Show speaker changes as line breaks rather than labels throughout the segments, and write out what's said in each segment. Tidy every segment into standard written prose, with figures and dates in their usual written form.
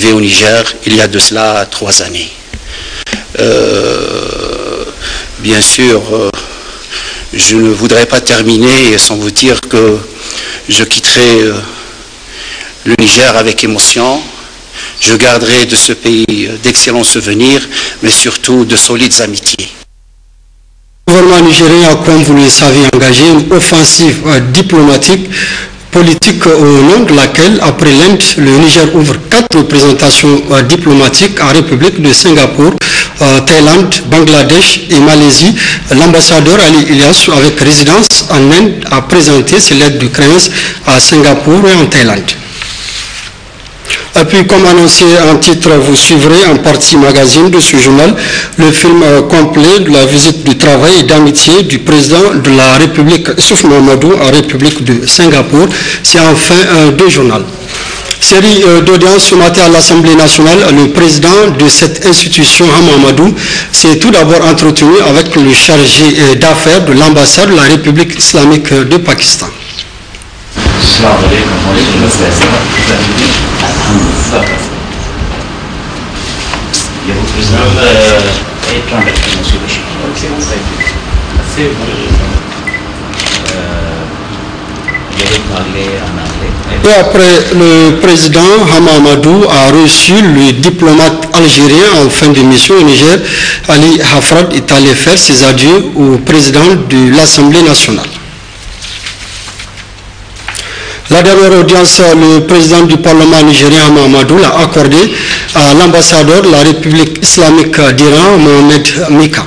au Niger il y a de cela 3 années. Bien sûr, je ne voudrais pas terminer sans vous dire que je quitterai le Niger avec émotion. Je garderai de ce pays d'excellents souvenirs, mais surtout de solides amitiés.
Le gouvernement nigérien, comme vous le savez, engagé une offensive diplomatique politique au nom de laquelle, après l'Inde, le Niger ouvre 4 représentations diplomatiques en République de Singapour, Thaïlande, Bangladesh et Malaisie. L'ambassadeur Ali Ilyas, avec résidence en Inde, a présenté ses lettres de créance à Singapour et en Thaïlande. Et puis, comme annoncé en titre, vous suivrez en partie magazine de ce journal le film complet de la visite du travail et d'amitié du président de la République, Issoufou Mahamadou, en République de Singapour. C'est enfin deux journaux. Série d'audience ce matin à l'Assemblée nationale, le président de cette institution, Hama Amadou, s'est tout d'abord entretenu avec le chargé d'affaires de l'ambassade de la République islamique de Pakistan. Et après, le président Hama Amadou a reçu le diplomate algérien en fin de mission au Niger. Ali Hafrad est allé faire ses adieux au président de l'Assemblée nationale. La dernière audience, le président du Parlement nigérien Hama Amadou l'a accordé à l'ambassadeur de la République islamique d'Iran, Mohamed Mika.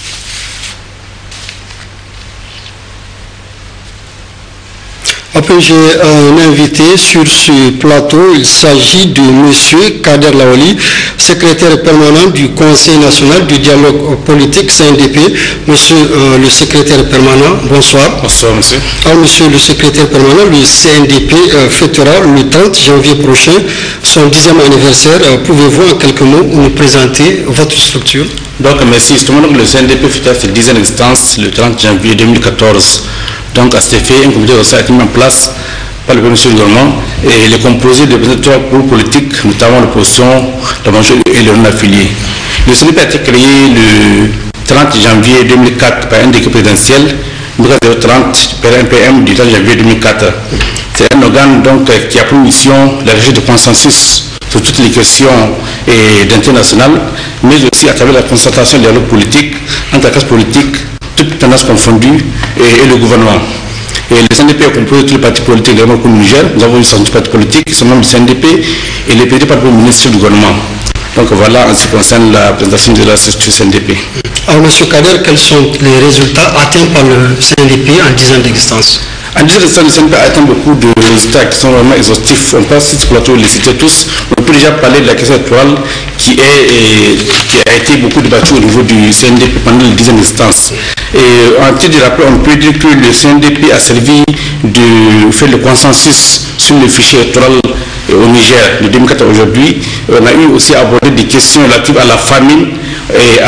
Après, j'ai un invité sur ce plateau. Il s'agit de M. Kader Laoli, secrétaire permanent du Conseil national du dialogue politique CNDP. Monsieur le secrétaire permanent, bonsoir.
Bonsoir, monsieur.
Alors, monsieur le secrétaire permanent, le CNDP fêtera le 30 janvier prochain son 10e anniversaire. Pouvez-vous en quelques mots nous présenter votre structure?
Donc, merci. Justement, le CNDP fêtera ses 10 ans d'existence le 30 janvier 2014. Donc, à cet effet, un comité a été mis en place par le monsieur du gouvernement et il est composé de représentants politiques, notamment l'opposition, la majorité et les non-affiliés. Le CNDP a été créé le 30 janvier 2004 par un décret présidentiel, numéro 030 par un PM du 30 janvier 2004. C'est un organe donc, qui a pour mission la recherche de consensus sur toutes les questions d'intérêt national, mais aussi à travers la concertation du dialogue politique entre la classe politique, toutes tendances confondues, et le gouvernement. Et le CNDP est composé de tous les partis politiques de au Niger. Nous avons eu 110 partis politiques qui sont membres du CNDP et les partis par le ministre du gouvernement. Donc voilà en ce qui concerne la présentation de la structure CNDP.
Alors, M. Kader, quels sont les résultats atteints par le CNDP en 10 ans d'existence?
En 10 ans d'existence, le CNDP a atteint beaucoup de résultats qui sont vraiment exhaustifs. On peut sur ce plateau les citer tous. On peut déjà parler de la question électorale qui a été beaucoup débattue au niveau du CNDP pendant les 10 ans d'existence. Et en titre de rappel, on peut dire que le CNDP a servi de faire le consensus sur le fichier électoral au Niger de 2004 à aujourd'hui. On a eu aussi abordé des questions relatives à la famine et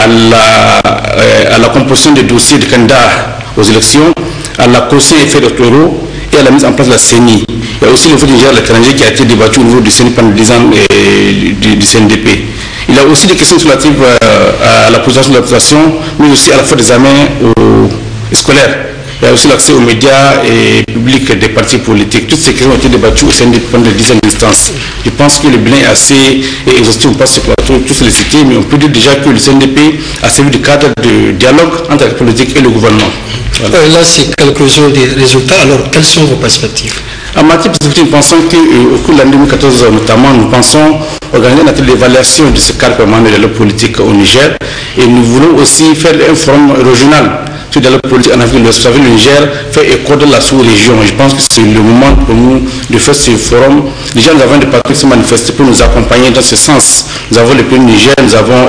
à la composition des dossiers de candidats aux élections, à la caution et effets électoraux et à la mise en place de la CENI. Il y a aussi le fait du Niger à l'étranger qui a été débattu au niveau du CENI pendant 10 ans du CNDP. Il y a aussi des questions relatives à la position de la population, mais aussi à la fois des examens scolaires. Il y a aussi l'accès aux médias et publics des partis politiques. Toutes ces questions ont été débattues au CNDP pendant 10 ans d'existence. Je pense que le bilan est assez exhaustif. On passe ce plateau, tous les cités, mais on peut dire déjà que le CNDP a servi de cadre de dialogue entre la politique et le gouvernement.
Voilà. Là, c'est quelques-uns des résultats. Alors, quelles sont vos perspectives?
En matière de perspective, nous pensons qu'au cours de l'année 2014, notamment, nous pensons organiser une évaluation de ce cadre permanent de dialogue politique au Niger. Et nous voulons aussi faire un forum régional sur le dialogue politique en Afrique de l'Ouest. Vous savez, le Niger fait écho de la sous-région. Je pense que c'est le moment pour nous de faire ce forum. Déjà, nous avons des partis qui se manifestent pour nous accompagner dans ce sens. Nous avons le pays Niger, nous avons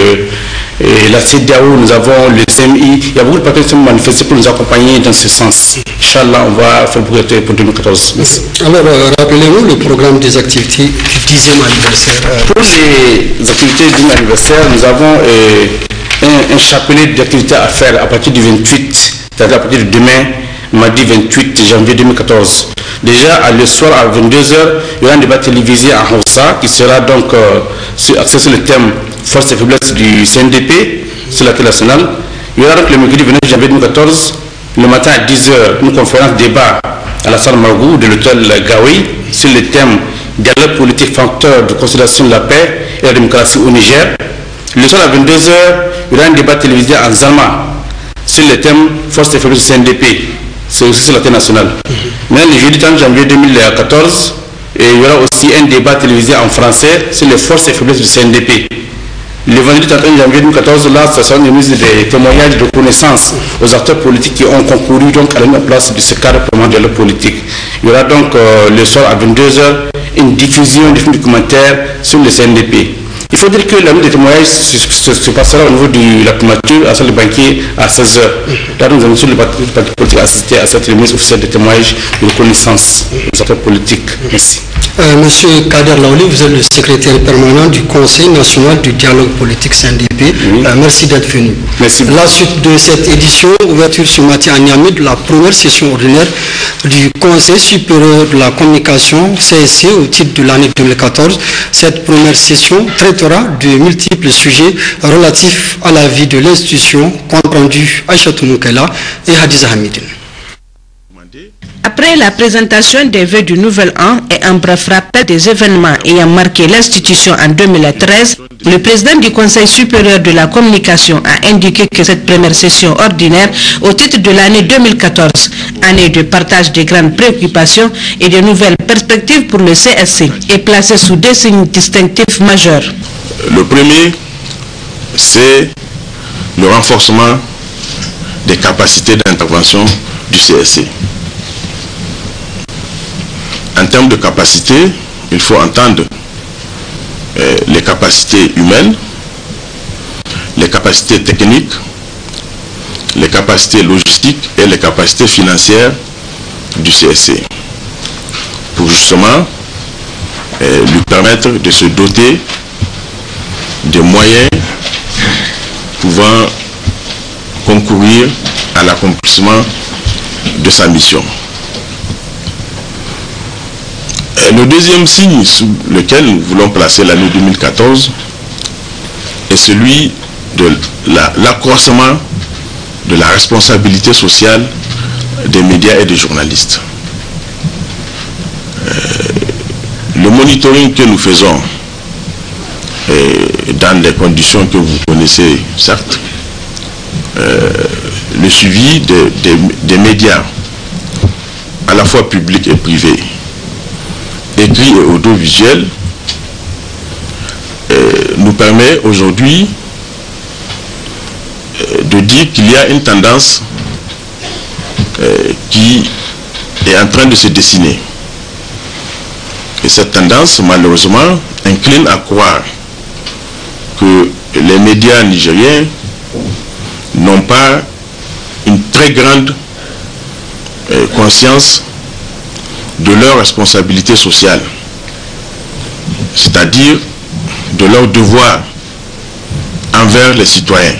la CEDEAO, nous avons le CMI. Il y a beaucoup de partis qui se manifestent pour nous accompagner dans ce sens. Inch'Allah, on va faire beaucoup de pour 2014. Merci.
Alors, rappelez-nous le programme des activités du 10e anniversaire.
Pour les activités du 10e anniversaire, nous avons un chapelet d'activités à faire à partir du 28, c'est-à-dire à partir de demain, mardi 28 janvier 2014. Déjà, le soir à 22h, il y aura un débat télévisé à Hausa qui sera donc axé sur le thème force et faiblesse du CNDP sur la télé nationale. Il y aura donc le mercredi 29 janvier 2014, le matin à 10h, une conférence débat à la salle Margou de l'hôtel Gaoui sur le thème dialogue politique facteur de consolidation de la paix et la démocratie au Niger. Le soir à 22h, il y aura un débat télévisé en Zalma sur le thème force et faiblesse du CNDP. C'est aussi sur la télé nationale. Maintenant, le jeudi 30 janvier 2014, il y aura aussi un débat télévisé en français sur les forces et faiblesses du CNDP. Le vendredi 31 janvier 2014, là, ça sera une mise des témoignages de connaissances aux acteurs politiques qui ont concouru donc à la mise en place de ce cadre de dialogue politique. Il y aura donc le soir à 22h une diffusion du film documentaire sur le CNDP. Il faut dire que la mise des témoignages se passera au niveau de la primature à salle de banquier à 16h. Là, nous allons sur le parti politique assister à cette remise officielle de témoignages de reconnaissance des acteurs politiques. Merci.
Monsieur Kader Laouli, vous êtes le secrétaire permanent du Conseil national du dialogue politique CNDP. Oui. Merci d'être venu.
Merci.
La suite de cette édition, ouverture ce matin à Niamey de la première session ordinaire du Conseil supérieur de la communication CSC au titre de l'année 2014. Cette première session traitera de multiples sujets relatifs à la vie de l'institution, compte rendu Aïchatou Moukela et Hadiza Hamidine.
Après la présentation des vœux du nouvel an et un bref rappel des événements ayant marqué l'institution en 2013, le président du Conseil supérieur de la communication a indiqué que cette première session ordinaire au titre de l'année 2014, année de partage des grandes préoccupations et de nouvelles perspectives pour le CSC, est placée sous deux signes distinctifs majeurs.
Le premier, c'est le renforcement des capacités d'intervention du CSC. En termes de capacité, il faut entendre les capacités humaines, les capacités techniques, les capacités logistiques et les capacités financières du CSC, pour justement lui permettre de se doter des moyens pouvant concourir à l'accomplissement de sa mission. Le deuxième signe sous lequel nous voulons placer l'année 2014 est celui de l'accroissement de la responsabilité sociale des médias et des journalistes. Le monitoring que nous faisons dans les conditions que vous connaissez, certes, le suivi des médias, à la fois publics et privés, écrit et audiovisuel, nous permet aujourd'hui de dire qu'il y a une tendance qui est en train de se dessiner. Et cette tendance, malheureusement, incline à croire que les médias nigériens n'ont pas une très grande conscience de leur responsabilité sociale, c'est-à-dire de leur devoir envers les citoyens.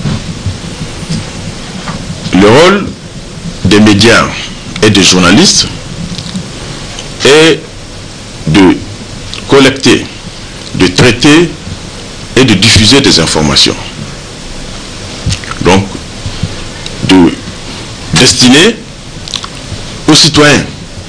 Le rôle des médias et des journalistes est de collecter, de traiter et de diffuser des informations. Donc, de destiner aux citoyens.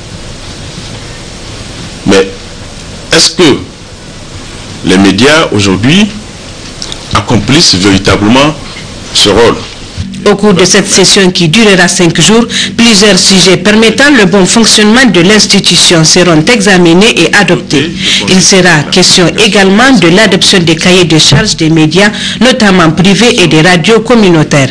Mais est-ce que les médias aujourd'hui accomplissent véritablement ce rôle?
Au cours de cette session qui durera 5 jours, plusieurs sujets permettant le bon fonctionnement de l'institution seront examinés et adoptés. Il sera question également de l'adoption des cahiers de charges des médias, notamment privés et des radios communautaires.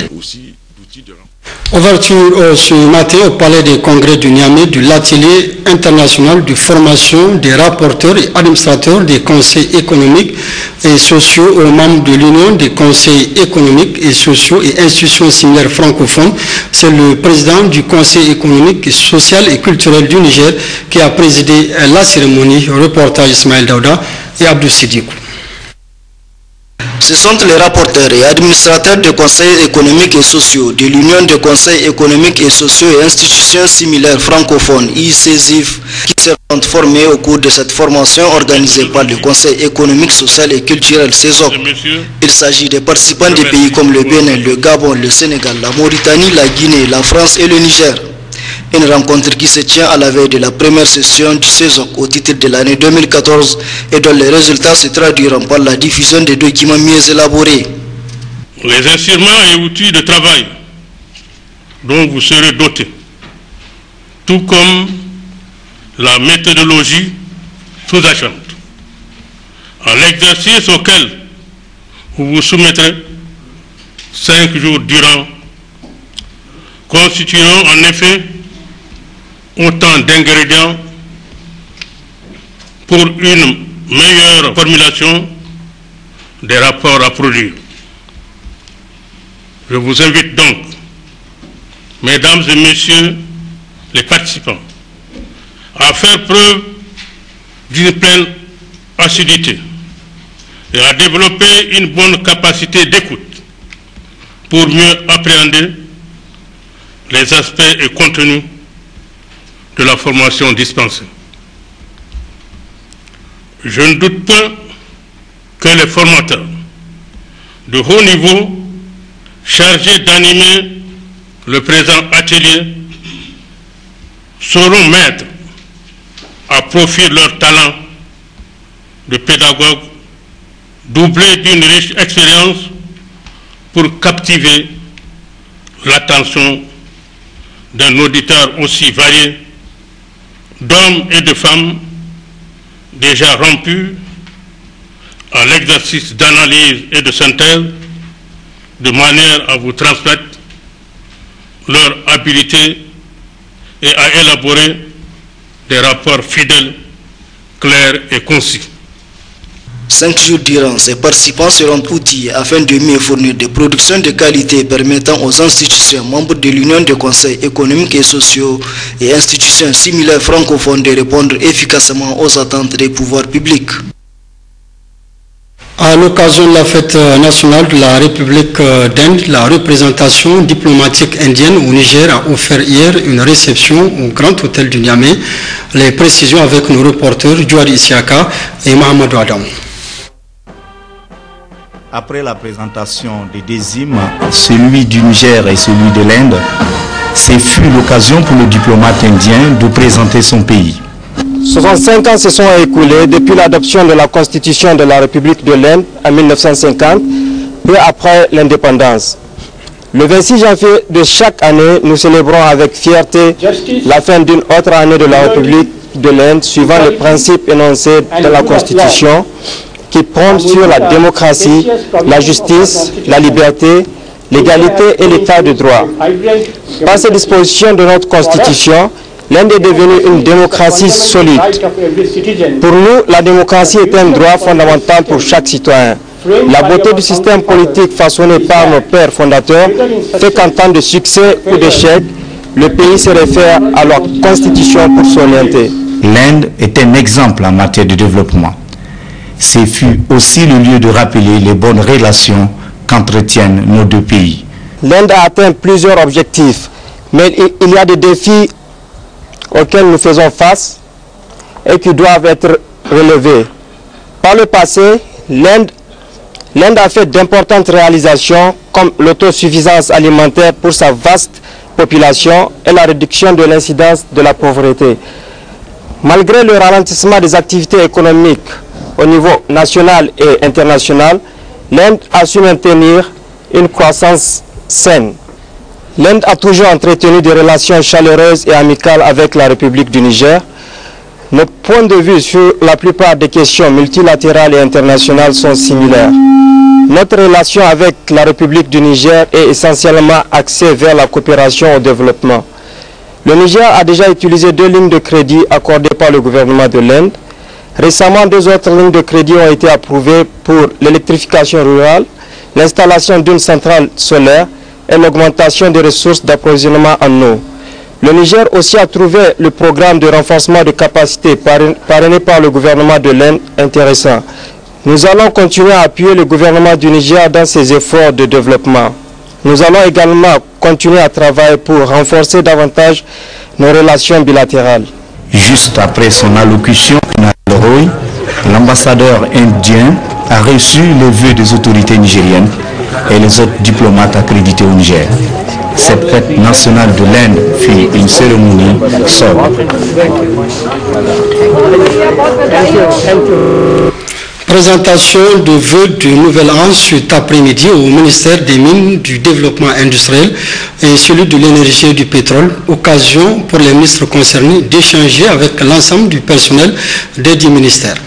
Ouverture ce matin au Palais des Congrès du Niamey de l'atelier international de formation des rapporteurs et administrateurs des conseils économiques et sociaux aux membres de l'Union des conseils économiques et sociaux et institutions similaires francophones. C'est le président du Conseil économique, social et culturel du Niger qui a présidé la cérémonie. Reportage Ismaël Daouda et Abdou Sidikou.
Ce sont les rapporteurs et administrateurs des conseils économiques et sociaux de l'Union des conseils économiques et sociaux et institutions similaires francophones ICSIF qui seront formés au cours de cette formation organisée par le Conseil économique, social et culturel CESOC. Il s'agit des participants des pays comme le Bénin, le Gabon, le Sénégal, la Mauritanie, la Guinée, la France et le Niger. Une rencontre qui se tient à la veille de la première session du CESOC au titre de l'année 2014 et dont les résultats se traduiront par la diffusion des documents mieux élaborés.
Les instruments et outils de travail dont vous serez dotés, tout comme la méthodologie sous-jacente, à l'exercice auquel vous vous soumettrez 5 jours durant, constitueront en effet autant d'ingrédients pour une meilleure formulation des rapports à produire. Je vous invite donc, mesdames et messieurs les participants, à faire preuve d'une pleine assiduité et à développer une bonne capacité d'écoute pour mieux appréhender les aspects et contenus de la formation dispensée. Je ne doute pas que les formateurs de haut niveau chargés d'animer le présent atelier sauront mettre à profit leur talent de pédagogue doublé d'une riche expérience pour captiver l'attention d'un auditeur aussi varié d'hommes et de femmes déjà rompus à l'exercice d'analyse et de synthèse, de manière à vous transmettre leur habileté et à élaborer des rapports fidèles, clairs et concis.
5 jours durant, ces participants seront outillés afin de mieux fournir des productions de qualité permettant aux institutions membres de l'Union des conseils économiques et sociaux et institutions similaires francophones de répondre efficacement aux attentes des pouvoirs publics.
À l'occasion de la fête nationale de la République d'Inde, la représentation diplomatique indienne au Niger a offert hier une réception au Grand Hôtel du Niamey. Les précisions avec nos reporters Djouari Isiaka et Mohamedou Adam.
Après la présentation des deux hymnes, celui du Niger et celui de l'Inde, ce fut l'occasion pour le diplomate indien de présenter son pays.
65 ans se sont écoulés depuis l'adoption de la Constitution de la République de l'Inde en 1950, peu après l'indépendance. Le 26 janvier de chaque année, nous célébrons avec fierté la fin d'une autre année de la République de l'Inde, suivant les principes énoncés dans la Constitution, qui prône sur la démocratie, la justice, la liberté, l'égalité et l'état de droit. Par ces dispositions de notre Constitution, l'Inde est devenue une démocratie solide. Pour nous, la démocratie est un droit fondamental pour chaque citoyen. La beauté du système politique façonné par nos pères fondateurs fait qu'en temps de succès ou d'échec, le pays se réfère à leur Constitution pour s'orienter.
L'Inde est un exemple en matière de développement. Ce fut aussi le lieu de rappeler les bonnes relations qu'entretiennent nos deux pays.
L'Inde a atteint plusieurs objectifs, mais il y a des défis auxquels nous faisons face et qui doivent être relevés. Par le passé, l'Inde a fait d'importantes réalisations comme l'autosuffisance alimentaire pour sa vaste population et la réduction de l'incidence de la pauvreté. Malgré le ralentissement des activités économiques au niveau national et international, l'Inde a su maintenir une croissance saine. L'Inde a toujours entretenu des relations chaleureuses et amicales avec la République du Niger. Nos points de vue sur la plupart des questions multilatérales et internationales sont similaires. Notre relation avec la République du Niger est essentiellement axée vers la coopération au développement. Le Niger a déjà utilisé 2 lignes de crédit accordées par le gouvernement de l'Inde. Récemment, 2 autres lignes de crédit ont été approuvées pour l'électrification rurale, l'installation d'une centrale solaire et l'augmentation des ressources d'approvisionnement en eau. Le Niger aussi a trouvé le programme de renforcement de capacité parrainé par le gouvernement de l'Inde intéressant. Nous allons continuer à appuyer le gouvernement du Niger dans ses efforts de développement. Nous allons également continuer à travailler pour renforcer davantage nos relations bilatérales.
Juste après son allocution à Leroy, l'ambassadeur indien a reçu les vœux des autorités nigériennes et les autres diplomates accrédités au Niger. Cette fête nationale de l'Inde fut une cérémonie sobre.
Présentation de vœux du nouvel an cet après-midi au ministère des Mines, du Développement industriel et celui de l'énergie et du pétrole. Occasion pour les ministres concernés d'échanger avec l'ensemble du personnel des 10 ministères.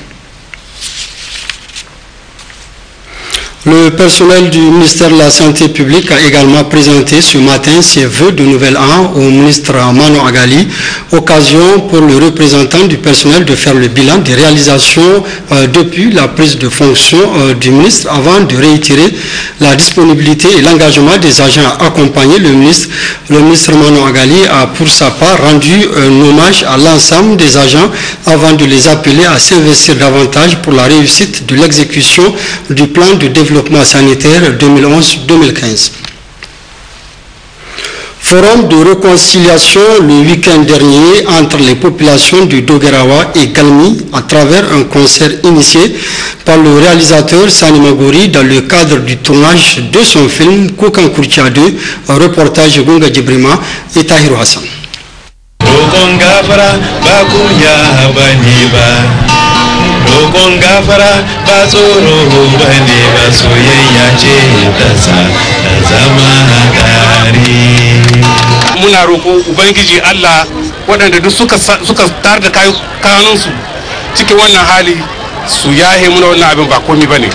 Le personnel du ministère de la Santé publique a également présenté ce matin ses vœux de nouvel an au ministre Mano Agali, occasion pour le représentant du personnel de faire le bilan des réalisations depuis la prise de fonction du ministre avant de réitérer la disponibilité et l'engagement des agents à accompagner le ministre. Le ministre Mano Agali a pour sa part rendu un hommage à l'ensemble des agents avant de les appeler à s'investir davantage pour la réussite de l'exécution du plan de développement sanitaire 2011-2015. Forum de réconciliation le week-end dernier entre les populations de Dogerawa et Galmi à travers un concert initié par le réalisateur Sani Magori dans le cadre du tournage de son film Koukan Kourtia 2, un reportage Gunga Djibrima et Tahiro Hassan.
Muna roƙo Ubangiji Allah waɗanda duk suka tar da kanunsu cikin wannan hali su yahe muna wannan abin ba komai bane.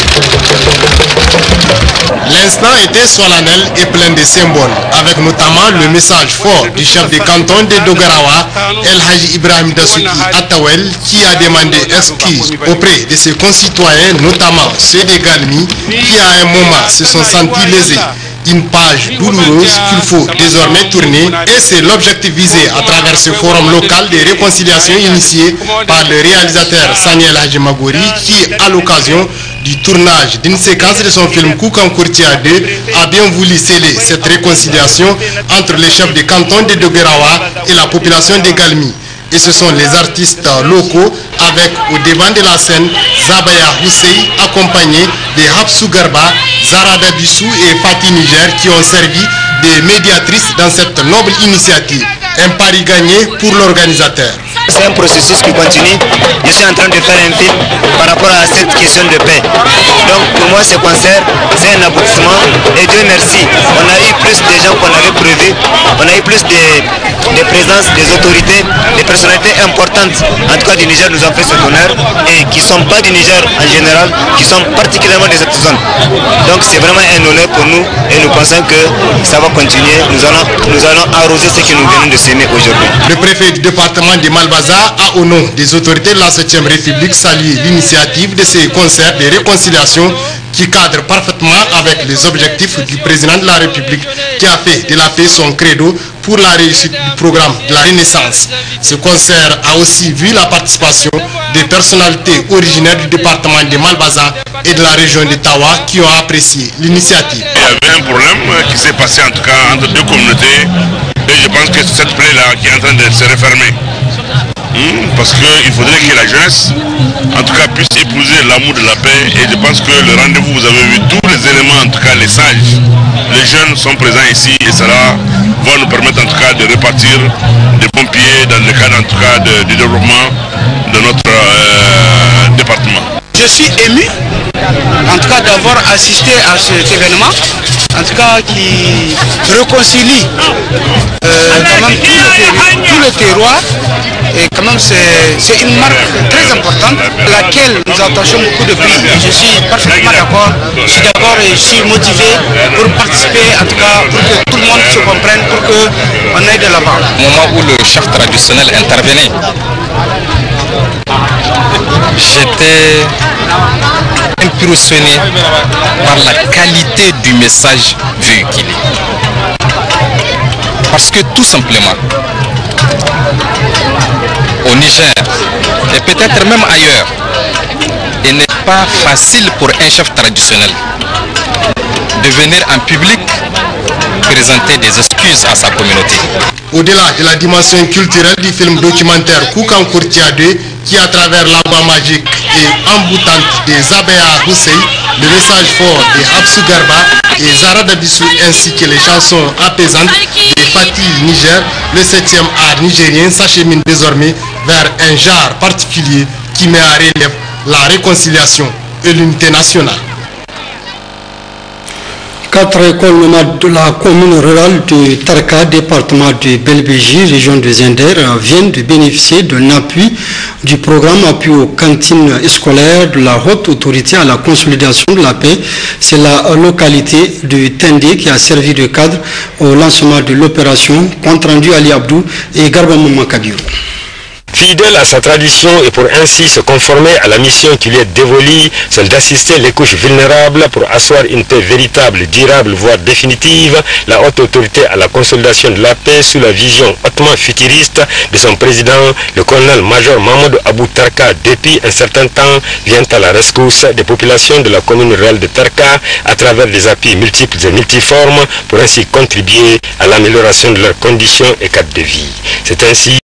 L'instant était solennel et plein de symboles, avec notamment le message fort du chef de canton de Dogerawa, El Haji Ibrahim Dasuki Atawel, qui a demandé excuse auprès de ses concitoyens, notamment ceux de Galmi, qui à un moment se sont sentis lésés. Une page douloureuse qu'il faut désormais tourner, et c'est l'objectif visé à travers ce forum local de réconciliation initié par le réalisateur Saniel Hajimagori, qui à l'occasion du tournage d'une séquence de son film Koukan Kourtia 2 a bien voulu sceller cette réconciliation entre les chefs de canton de Dogerawa et la population de Galmi. Et ce sont les artistes locaux avec au devant de la scène Zabaya Hussein accompagné de Hapsou Garba, Zarada Bissou et Fatih Niger qui ont servi de médiatrices dans cette noble initiative. Un pari gagné pour l'organisateur.
C'est un processus qui continue. Je suis en train de faire un film par rapport à cette question de paix. Donc pour moi ce concert c'est un aboutissement et Dieu merci. On a eu plus de gens qu'on avait prévu. On a eu plus de présence des autorités, des personnalités importantes en tout cas du Niger nous ont fait cet honneur et qui ne sont pas du Niger en général, qui sont particulièrement de cette zone. Donc c'est vraiment un honneur pour nous et nous pensons que ça va continuer. Nous allons arroser ce que nous venons de semer aujourd'hui.
Le préfet du département de Malbaza a au nom des autorités de la 7e République salué l'initiative de ces concerts de réconciliation qui cadrent parfaitement avec les objectifs du président de la République qui a fait de la paix son credo pour la réussite du programme de la Renaissance. Ce concert a aussi vu la participation des personnalités originaires du département de Malbaza et de la région de Tawa qui ont apprécié l'initiative.
Il y avait un problème qui s'est passé en tout cas entre deux communautés et je pense que c'est cette plaie-là qui est en train de se refermer. Parce qu'il faudrait que la jeunesse, en tout cas, puisse épouser l'amour de la paix. Et je pense que le rendez-vous, vous avez vu tous les éléments, en tout cas les sages, les jeunes sont présents ici et cela va nous permettre en tout cas de repartir des bons pieds dans le cadre en tout cas du développement de notre département.
Je suis ému, en tout cas d'avoir assisté à cet événement, en tout cas qui réconcilie quand même tout le terroir. Et quand même c'est une marque très importante à laquelle nous attachons beaucoup de prix. Je suis parfaitement d'accord. Je suis d'accord et je suis motivé pour participer, en tout cas pour que tout le monde se comprenne, pour qu'on aille de l'avant.
Au moment où le chef traditionnel intervenait, j'étais impressionné par la qualité du message véhiculé. Parce que tout simplement, au Niger, et peut-être même ailleurs, il n'est pas facile pour un chef traditionnel de venir en public présenter des excuses à sa communauté.
Au-delà de la dimension culturelle du film documentaire Koukankourtia 2, qui à travers l'Amba magique et emboutante des Abéa Hussein, le message fort des Absou Garba et Zara Dabissou ainsi que les chansons apaisantes des Fatih Niger, le 7e art nigérien s'achemine désormais vers un genre particulier qui met à relief la réconciliation et l'unité nationale.
4 écoles nomades de la commune rurale de Tarka, département de Belbéji, région de Zender, viennent de bénéficier d'un appui du programme appui aux cantines scolaires de la haute autorité à la consolidation de la paix. C'est la localité de Tendé qui a servi de cadre au lancement de l'opération. Compte rendu Ali Abdou et Garba Mamakabio.
Fidèle à sa tradition et pour ainsi se conformer à la mission qui lui est dévolue, celle d'assister les couches vulnérables pour asseoir une paix véritable, durable, voire définitive, la haute autorité à la consolidation de la paix sous la vision hautement futuriste de son président, le colonel-major Mamadou Abou Tarka, depuis un certain temps, vient à la rescousse des populations de la commune rurale de Tarka à travers des appuis multiples et multiformes pour ainsi contribuer à l'amélioration de leurs conditions et cadres de vie. C'est ainsi